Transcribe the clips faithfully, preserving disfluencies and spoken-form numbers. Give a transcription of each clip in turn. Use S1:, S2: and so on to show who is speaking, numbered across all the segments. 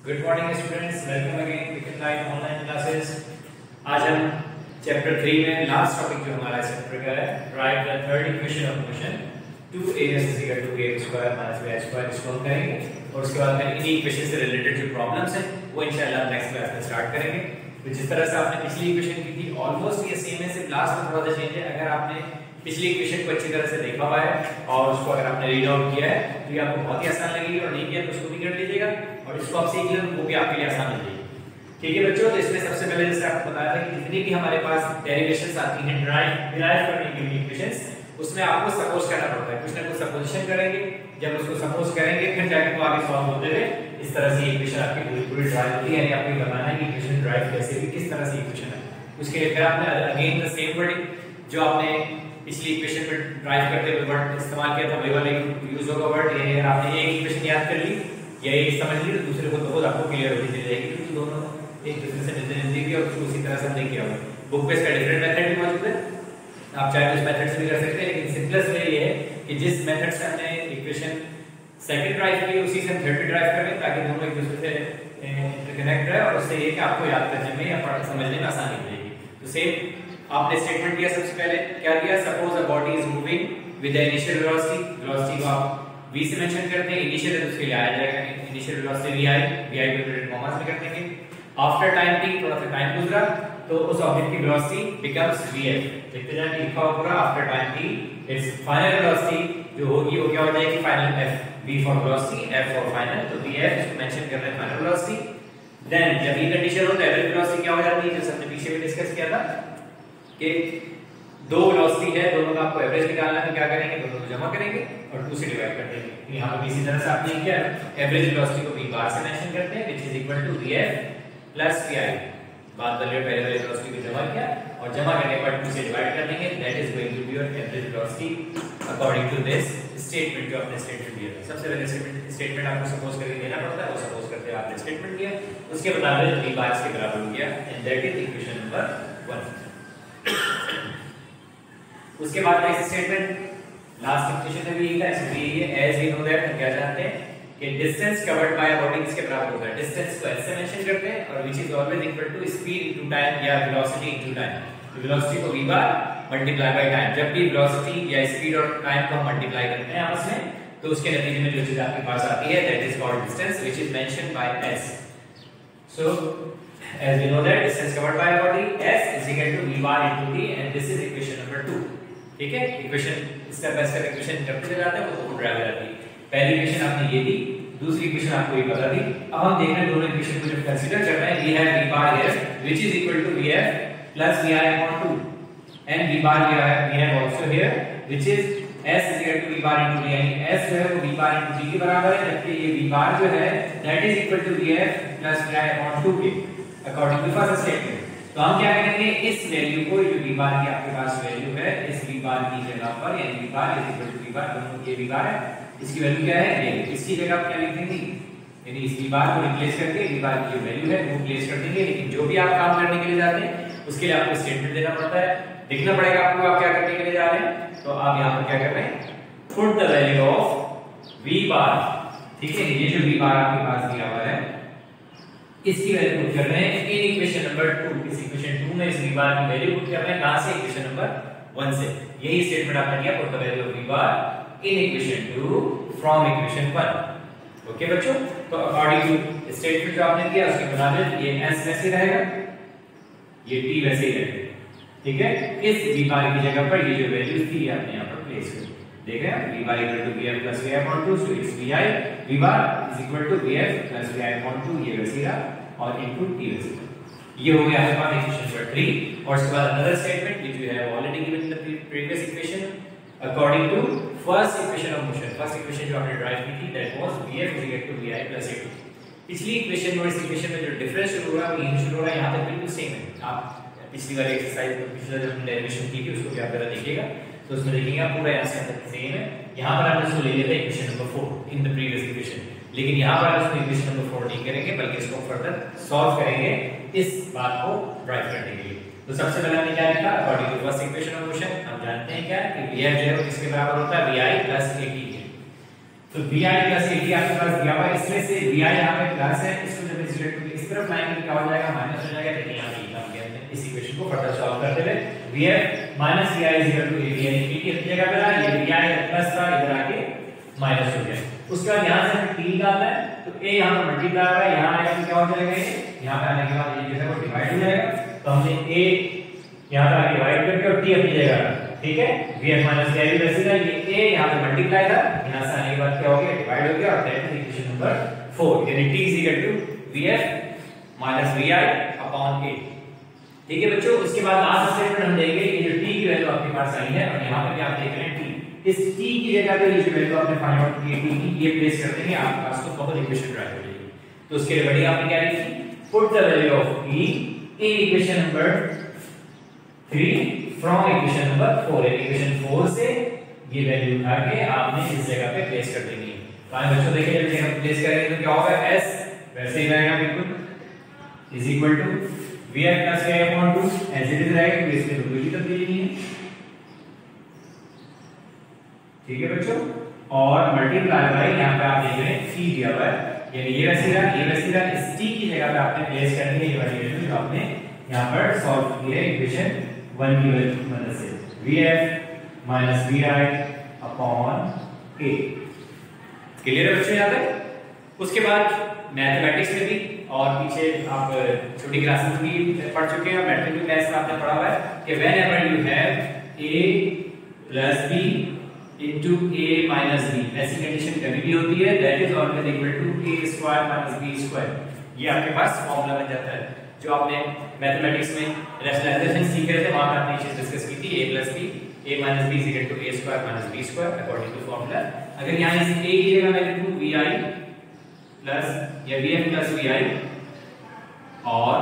S1: Good morning students, welcome again wicket live online classes. आज हम chapter three में last topic जो हमारा चैप्टर का है, right the third equation of motion two a is equal to a square minus b square इसको हम करेंगे और उसके बाद में इन्हीं इक्वेशन से रिलेटेड जो प्रॉब्लम्स हैं वो इंशाल्लाह नेक्स्ट क्लास में स्टार्ट करेंगे। तो जिस तरह से आपने पिछली इक्वेशन की थी ऑलमोस्ट ये सेम है, सिर्फ लास्ट में थोड़ा सा चेंज है। अगर आपने पिछली इक्वेशन को अच्छी तरह से देखा हुआ है और उसको अगर आपने रीड आउट किया है तो ये आपको बहुत ही आसान लगेगी, और नहीं किया तो उसको भी कर लीजिएगा और इसको आप सीख लें वो भी आपके लिए आसान हो जाएगी। ठीक है बच्चों, तो इसमें सबसे पहले जैसे आपको बताया था कि जितनी भी हमारे पास डेरिवेशंस आती हैं डिराइव डिराइव करने के लिए इक्वेशंस, उसमें आपको सपोज करना पड़ता है, कुछ ना कुछ सपोजिशन करेंगे। जब उसको सपोज करेंगे फिर जाके वो आगे सॉल्व होते हुए इस तरह से इक्वेशन आपकी पूरी पूरी ड्राइव होती है। यानी आपको बताना है कि इक्वेशन ड्राइव कैसे भी किस तरह से इक्वेशन है। उसके लिए फिर आपने अगेन द सेम वर्डिंग जो आपने पिछली इक्वेशन में ड्राइव करते हुए वर्ड इस्तेमाल किया था वही वाला यूज होगा वर्ड। यानी अगर आपने एक इक्वेशन याद कर ली या एक समझ ली तो दूसरे को बहुत आपको क्लियर होती चली जाएगी, क्योंकि दोनों एक दूसरे से मिलते जुलते भी और उसको उसी तरह से हमने किया हुआ। बुक पे इसका डिफरेंट मेथड भी मौजूद है, आप चाहे उस मेथड से भी कर सकते हैं, लेकिन सिंपलेस्ट वे ये है कि जिस मेथड से हमने इक्वेशन सेकंड ड्राइव की उसी से हम थर्ड भी ड्राइव करें ताकि दोनों एक दूसरे से इंटरकनेक्ट रहे और उससे ये कि आपको याद करने में या पढ़ समझने में आसानी हो जाएगी। तो सेम आपने स्टेटमेंट दिया, सबसे पहले क्या दिया, suppose a body is moving with the initial velocity. Velocity को आप v से मेंशन करते हैं, इनिशियल है तो उसके लिए आया जाएगा इनिशियल वेलोसिटी vi, vi को ब्रैकेट कॉमा में कर देंगे। आफ्टर टाइम t थोड़ा सा टाइम गुजरा तो उस ऑब्जेक्ट की वेलोसिटी बिकम्स vf। देखते जाएं कि लिखा हुआ पूरा after time t it's final velocity जो होगी वो क्या हो जाएगी, final f, v for velocity, f for final, तो vf इसको मेंशन कर रहे हैं फाइनल वेलोसिटी। देन जब ये कंडीशन हो तो एवरेज वेलोसिटी क्या हो जाती है, जैसे हमने पीछे भी डिस्कस किया था कि दो वेलोसिटी है, दोनों का आपको एवरेज निकालना है तो क्या करेंगे, दोनों को जमा करेंगे और टू से डिवाइड कर देंगे। यहां पर इसी तरह से आपने क्या एवरेज वेलोसिटी को v बार से मेंशन करते हैं which is equal to vf plus vi। बात कर रहे पहले वाले वेलोसिटी को जमा किया और जमा करने पर टू से डिवाइड कर देंगे, that is going to be your average velocity according to this statement जो आपने स्टेटमेंट दिया था। सबसे पहले स्टेटमेंट स्टेटमेंट आपको सपोज करके देना पड़ता है, वो सपोज करते हुए आपने स्टेटमेंट दिया, उसके मुताबिक v बार के बराबर हो गया and that is equation number one. उसके बाद नेक्स्ट स्टेटमेंट लास्ट इक्वेशन में भी यही था, इसमें ये एज वी नो दैट हम क्या जानते हैं कि distance covered by a body किसके बराबर होता है, डिस्टेंस को ऐसे मेंशन करते हैं और which is always equal to speed into time या वेलोसिटी इनटू टाइम। तो वेलोसिटी को v bar multiply by time, जब भी वेलोसिटी या स्पीड और टाइम को हम मल्टीप्लाई करते हैं आपस में तो उसके नतीजे में जो चीज आपके पास आती है that is called distance which is mentioned by s। So as we know that distance covered by a body s is equal to v bar into t and this is equation number two. ठीक है, equation step by step equation करते जाते हैं वो drive हो जाती है। पहली इक्वेशन आपने ये दी, दूसरी इक्वेशन आपको ये बता दी। अब हम देख रहे हैं दोनों इक्वेशन को जब कंसीडर कर रहे हैं, we have v bar here which is equal to vf plus vi upon two and v bar here we have also here which is s is equal to v bar into t, यानी s जो है वो v bar into t के बराबर है, जबकि ये v bar जो है that is equal to vf plus vi upon two के अकॉर्डिंग टू फर्स्ट स्टेटमेंट। तो हम क्या करेंगे, इस वैल्यू को जो v बार की आपके पास वैल्यू है इस v बार की जगह पर, यानी v bar is equal to v bar, दोनों ये v बार है, इसकी वैल्यू क्या है ये, इसकी जगह आप क्या लिख देंगे, यानी इस v बार को रिप्लेस करके v बार की जो वैल्यू है वो प्लेस कर देंगे। लेकिन जो भी आप काम करने के लिए जाते हैं उसके लिए आपको स्टेटमेंट देना पड़ता है, लिखना पड़ेगा आपको आप क्या करने के लिए जा रहे हैं। तो आप यहां पर क्या कर रहे हैं, put the value of v bar. ठीक है, ये जो v बार आपके पास दिया हुआ है इसकी वैल्यू पुट कर रहे हैं इन इक्वेशन नंबर टू। इस इक्वेशन टू में इस v बार की वैल्यू पुट कर रहे हैं कहां से, इक्वेशन नंबर वन से। यही स्टेटमेंट आपने दिया, put the value of v bar in equation two from equation one. Okay बच्चों, तो अकॉर्डिंग टू स्टेटमेंट जो आपने दिया उसके मुताबिक ये s वैसे रहेगा, ये t वैसे ही रहेगा। ठीक है, इस v बार की जगह पर ये जो वैल्यू थी ये आपने यहां पर प्लेस कर दी। देख रहे हैं v bar equal to vf plus vi upon two, so it's vi v bar is equal to vf plus vi upon two, ये वैसे रहा और इनटू t वैसे रहा। ये हो गया हमारे पास इक्वेशन नंबर थ्री। और उसके बाद another statement which we have already given in the previous equation according to first equation of motion. First equation जो हमने ड्राइव की थी that was vf is equal to vi plus a two. पिछली इक्वेशन और इस इक्वेशन में जो डिफरेंस शुरू हो रहा है वो यहीं शुरू हो रहा है, यहां तक बिल्कुल सेम है। आप पिछली वाली एक्सरसाइज में पिछला जो हमने डेरिवेशन की थी उसको क्या करा देखिएगा तो उसमें देखेंगे आप पूरा यहां से तक सेम है। यहां पर हमने इसको ले लिया था equation number four in the previous equation, लेकिन यहां पर हम इसको इक्वेशन नंबर फोर नहीं करेंगे बल्कि इसको फर्दर सॉल्व करेंगे इस बात को ड्राइव करने के लिए। तो सबसे पहले हमने क्या लिखा, according to first equation of motion हम जानते हैं क्या कि vf जो है किसके बराबर होता है, vi plus at। तो vi प्लस eighty आपके पास दिया हुआ है, इसमें से vi यहाँ पे प्लस है, इसको जब इस रिलेट इस तरफ लाएंगे क्या हो जाएगा, माइनस हो जाएगा। देखिए यहाँ पे लिखा गया है इस इक्वेशन को फर्दर सॉल्व करते हुए vf minus vi is equal to eighty, यानी eighty अपनी जगह पे रहा, ये vi प्लस था, इधर आके माइनस हो गया। उसके बाद यहाँ से हमें t निकालना है, तो a यहाँ पर मल्टीप्लाई हो रहा है, यहाँ आएगा तो क्या हो जाएगा, ये यहाँ पे आने के बाद ये जो है वो डिवाइड हो जाएगा। तो हमने a यहाँ पर डिवाइड करके और t अपनी जगह, ठीक है, vf माइनस vi भी वैसे था, ये a यहाँ पे मल्टीप्लाई था, यहाँ से आने के बाद क्या हो गया, डिवाइड हो गया, और that is equation number four, यानी t is equal to vf minus vi upon a। ठीक है बच्चों, उसके बाद लास्ट स्टेटमेंट हम देंगे, ये जो t की वैल्यू आपके पास आई है और यहाँ पे भी आप देख रहे हैं t, इस t की जगह पे ये जो वैल्यू आपने फाइंड आउट की है t की, ये प्लेस कर देंगे, आपके पास तो बहुत इक्वेशन ड्राइव हो जाएगी। तो उसके लिए बढ़िया आपने क्या लिखी, put the value of t in equation number three from equation number four, equation four से ये वैल्यू उठा के आपने इस जगह पे प्लेस कर देनी है। तो आइए बच्चों देखिए, जब जगह प्लेस करेंगे तो क्या होगा, s वैसे ही रहेगा बिल्कुल is equal to vf plus vi upon two, as it is रहेगा, तो इसमें कोई भी तब्दीली नहीं है। ठीक है बच्चों, और मल्टीप्लाई बाय यहाँ पे आप देख रहे हैं t दिया हुआ है, यानी ये वैसे रहा, ये वैसे रहा, इस t की जगह पे आपने प्लेस करनी है ये वाली वैल्यू जो आपने यहाँ पर सॉल्व की है इक्वेशन वन की मदद से, vf minus vi upon a। Clear है बच्चों यहाँ तक? उसके बाद मैथमेटिक्स में भी और पीछे आप छोटी क्लासेस में भी पढ़ चुके हैं, मैट्रिक क्लास में आपने पढ़ा हुआ है कि whenever you have a plus b into a minus b, ऐसी कंडीशन कभी भी होती है, that is always equal to a square minus b square। ये आपके पास फॉर्मूला बन जाता है, जो आपने मैथमेटिक्स में रैशनलाइजेशन सीख रहे थे वहां पे आपने ये चीज डिस्कस की थी, a plus b a minus b is equal to a square minus b square according to formula। अगर यहाँ इस a की जगह मैं लिखूं vi प्लस या vf प्लस vi और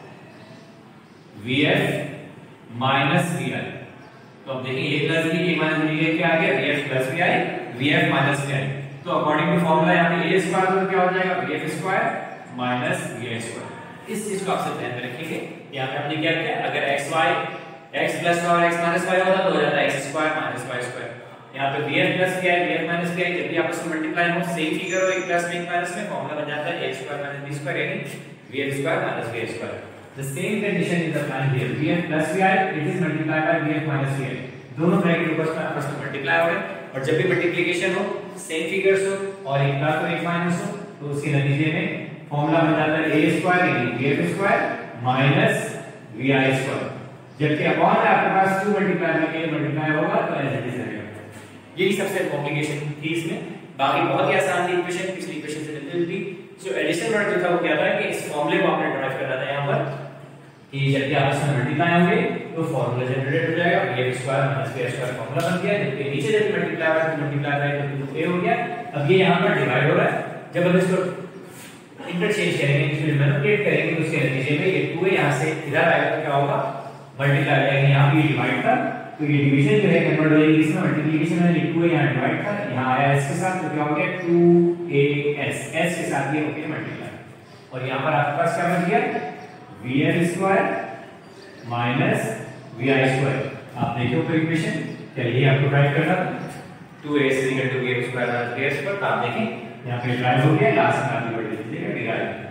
S1: vf माइनस vi, तो अब देखिए a plus b a minus b क्या आ गया, vf plus vi vf minus vi। तो अकॉर्डिंग टू फार्मूला यहाँ पे a स्क्वायर तो क्या हो जाएगा, vf square minus vi square. इस चीज को आप सब ध्यान में रखेंगे। यहाँ पे हमने क्या किया, अगर xy x प्लस y और x माइनस y होता तो हो जाता है x square minus y square. यहाँ पे vf plus vi vf minus vi जब भी आपस में मल्टीप्लाई हो, सेम फिगर हो, एक प्लस में एक माइनस में, फॉर्मूला बन जाता है a square minus b square, यानी vf square minus vi square. The same condition is applied here, vf plus vi it is multiplied by vf minus vi, दोनों ब्रैकेट ऊपर में आपस में मल्टीप्लाई हो रहे हैं, और जब भी मल्टीप्लिकेशन हो, सेम फिगर्स हो और एक प्लस और एक माइनस हो, तो उसके नतीजे में फॉर्मूला बन जाता है a स्क्वायर यानी vf square minus vi square. जबकि अपॉन है आपके पास टू मल्टीप्लाई में a मल्टीप्लाई होगा तो एज इट इज रहेगा। यही सबसे कॉम्प्लिकेशन थी इसमें, बाकी बहुत ही आसान थी इक्वेशन, पिछली इक्वेशन से मिलती जुलती। जो एडिशनल वर्ड जो था वो क्या था कि इस फॉर्मूले को आपने ड्राइव करना था यहाँ पर कि जब भी आपस में मल्टीप्लाई होंगे तो फॉर्मूला जनरेट हो जाएगा, vf square minus vi square formula बन गया, जबकि नीचे जब मल्टीप्लाई होगा तो मल्टीप्लाई बाय टू a हो गया। अब ये यहाँ पर डिवाइड हो रहा है, जब हम इसको इंटरचेंज करेंगे, इसमें मैनिपुलेट करेंगे तो उसके नतीजे में ये टू a यहाँ से इधर आएगा तो क्या होगा, मल्टीप्लाई जाएगा, यहाँ पे डिवाइड था तो ये डिवीजन जो है कन्वर्ट हो जाएगी, इसमें मल्टीप्लिकेशन में टू a यहाँ डिवाइड था, यहाँ आया s के साथ तो क्या हो गया टू a s, s के साथ ये हो गया मल्टीप्लाई, और यहाँ पर आपके पास क्या बन गया vf square minus vi square. आप देखो तो इक्वेशन, चलिए आपको ड्राइव करना two a is equal to vf square minus vi square, तो आप देखें यहाँ पे ड्राइव हो गया, लास्ट में आप बढ़ लीजिएगा डिराइव।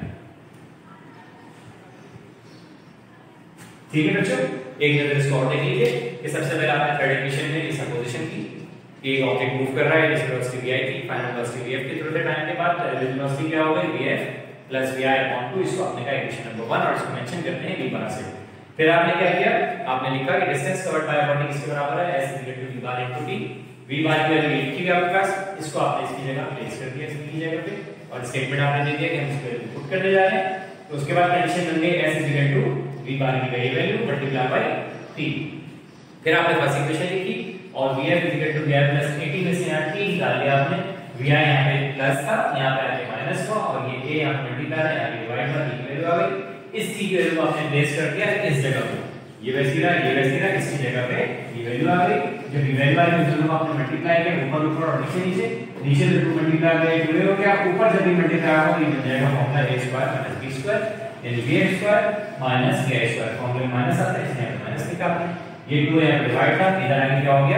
S1: ठीक है बच्चों, एक नजर इसको और देख लीजिए कि सबसे पहले आपने थर्ड इक्वेशन में इस सपोजिशन की कि एक ऑब्जेक्ट मूव कर रहा है, जिसकी वेलोसिटी vi थी, फाइनल वेलोसिटी vf की, थोड़े टाइम के बाद वेलोसिटी क्या हो गई vf plus vi upon two, इसको आपने कहा इक्वेशन नंबर वन और इसको मेंशन करते हैं v बार से। फिर आपने क्या किया, आपने लिखा कि डिस्टेंस कवर्ड बाय बॉडी किसके बराबर है, s equal to v bar into t, v bar की वैल्यू लिखी है आपके पास, इसको आपने इसकी जगह प्लेस कर दिया इसकी जगह पे, और स्टेटमेंट आपने दे दिया कि हम इसको पुट करने जा रहे हैं। तो उसके बाद कंडीशन बन गई s equal to v bar की वही वैल्यू मल्टीप्लाई बाय t। फिर आपने फर्स्ट इक्वेशन लिखी और vf equal to vi plus eighty में से यहाँ t डाल दिया आपने, vi यहाँ पे प्लस था, यहाँ पे आके माइनस हुआ, और ये a यहाँ पे मल्टीप्लाई है, यहाँ पे डिवाइड था, t की वैल्यू आ गई। इस t की वैल्यू को आपने प्लेस कर दिया इस जगह पे, ये वैसी रहा, ये वैसी रहा, इसी जगह पे ये वैल्यू आ गई। जब ये वैल्यू आई तो दोनों आपने मल्टीप्लाई किया, ऊपर ऊपर और नीचे नीचे, नीचे से टू मल्टीप्लाई बाय टू हो गया, ऊपर जब भी मल्टीप्लाई होगा तो ये बन जाएगा formula a square minus b square, यानी vf square minus vi square, फॉर्मूले में माइनस आता है इसलिए माइनस लिखा आपने। ये टू यहाँ पे डिवाइड था, इधर आके क्या हो गया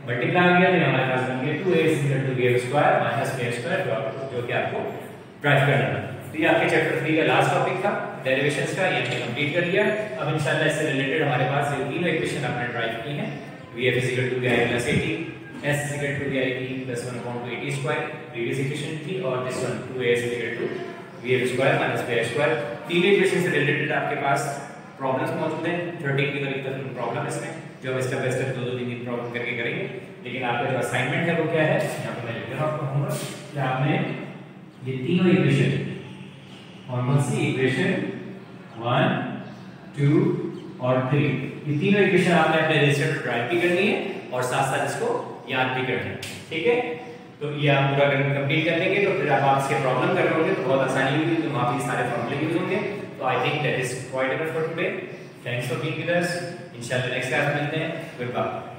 S1: मल्टीप्लाई हो गया तो हमारे पास बन गया two a equal to b square minus b square, जो कि आपको ड्राइव करना था। तो ये आपके चैप्टर थ्री का लास्ट टॉपिक था डेरिवेशंस का, ये हमने कंप्लीट कर लिया। अब इंशाल्लाह इससे रिलेटेड हमारे पास ये तीनों इक्वेशन आपने ड्राइव की हैं, vf is equal to vi plus at, s is equal to vip plus one upon two at square, previous equation थी, और this one two a is equal to vf square minus vi square। तीन equation से related आपके पास problems मौजूद हैं, thirteen की करीब तक प्रॉब्लम इसमें, जो हम स्टेप बाय स्टेप दो दो तीन तीन प्रॉब्लम करके करेंगे। लेकिन आपका जो असाइनमेंट है वो क्या है, यहाँ पर मैं लिख रहा हूँ आपको होमवर्क, कि आपने ये तीनों इक्वेशन, कौन कौन सी इक्वेशन वन टू और थ्री, ये तीनों इक्वेशन आपने अपने रजिस्टर पर ड्राइव भी करनी है और साथ साथ इसको याद भी करना है, ठीक है। तो ये आप पूरा कंप्लीट कर लेंगे तो फिर आप इसके प्रॉब्लम कर लोगे तो बहुत आसानी होगी, तो वहाँ पे सारे फॉर्मूले यूज होंगे। तो I think that is quite enough for today. Thanks for being with us. इंशाल्लाह नेक्स्ट क्लास में मिलते हैं। Good bye.